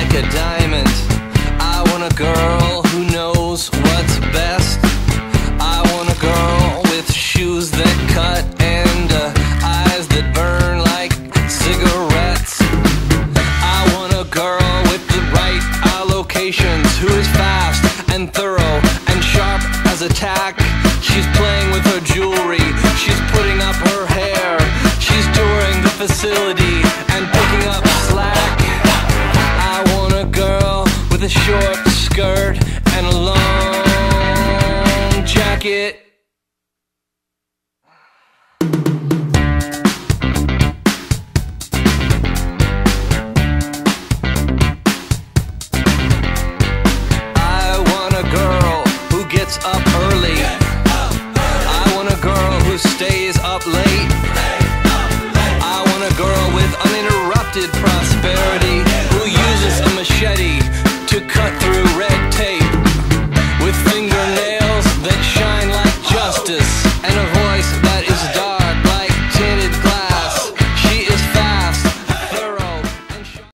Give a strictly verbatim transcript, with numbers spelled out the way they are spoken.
like a diamond. I want a girl who knows what's best. I want a girl with shoes that cut and uh, eyes that burn like cigarettes. I want a girl with the right allocations, who is fast and thorough and sharp as a tack. She's playing with her jewelry, she's putting up her hair, she's touring the facility and picking up slack. I want a girl with a short skirt and a long jacket. I want a girl who gets up